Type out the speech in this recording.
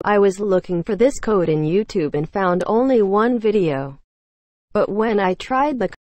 I was looking for this code in YouTube and found only one video. But when I tried the